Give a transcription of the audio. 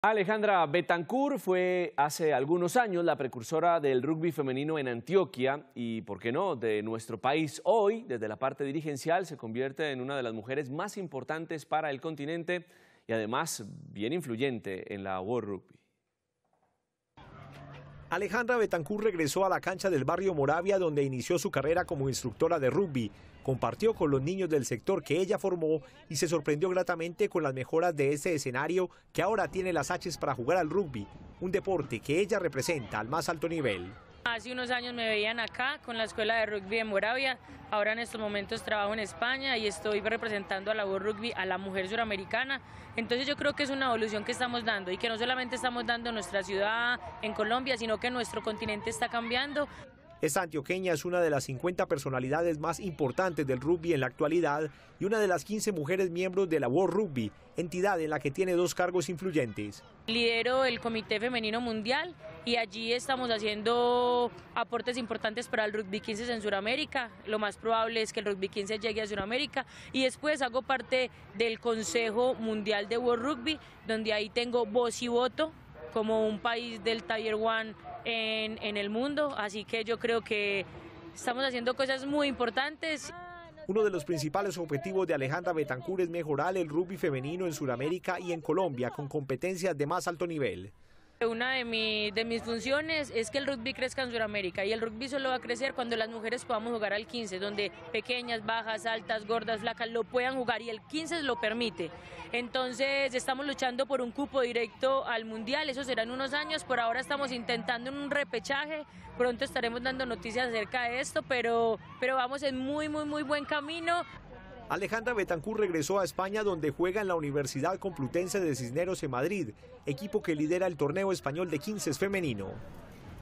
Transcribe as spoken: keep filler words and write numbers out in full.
Alejandra Betancur fue hace algunos años la precursora del rugby femenino en Antioquia y, por qué no, de nuestro país. Hoy, desde la parte dirigencial, se convierte en una de las mujeres más importantes para el continente y además bien influyente en la World Rugby. Alejandra Betancur regresó a la cancha del barrio Moravia, donde inició su carrera como instructora de rugby. Compartió con los niños del sector que ella formó y se sorprendió gratamente con las mejoras de ese escenario que ahora tiene las haches para jugar al rugby, un deporte que ella representa al más alto nivel. Hace unos años me veían acá con la escuela de rugby de Moravia, ahora en estos momentos trabajo en España y estoy representando a la World Rugby, a la mujer suramericana. Entonces yo creo que es una evolución que estamos dando y que no solamente estamos dando en nuestra ciudad, en Colombia, sino que nuestro continente está cambiando. Esta antioqueña es una de las cincuenta personalidades más importantes del rugby en la actualidad y una de las quince mujeres miembros de la World Rugby, entidad en la que tiene dos cargos influyentes. Lidero el Comité Femenino Mundial y allí estamos haciendo aportes importantes para el Rugby quince en Sudamérica. Lo más probable es que el Rugby quince llegue a Sudamérica y después hago parte del Consejo Mundial de World Rugby, donde ahí tengo voz y voto como un país del Tier One en, en el mundo, así que yo creo que estamos haciendo cosas muy importantes. Uno de los principales objetivos de Alejandra Betancur es mejorar el rugby femenino en Sudamérica y en Colombia con competencias de más alto nivel. Una de, mi, de mis funciones es que el rugby crezca en Sudamérica y el rugby solo va a crecer cuando las mujeres podamos jugar al quince, donde pequeñas, bajas, altas, gordas, flacas lo puedan jugar y el quince lo permite. Entonces estamos luchando por un cupo directo al mundial, eso será en unos años, por ahora estamos intentando un repechaje, pronto estaremos dando noticias acerca de esto, pero, pero vamos en muy muy muy buen camino. Alejandra Betancur regresó a España, donde juega en la Universidad Complutense de Cisneros en Madrid, equipo que lidera el torneo español de quince femenino.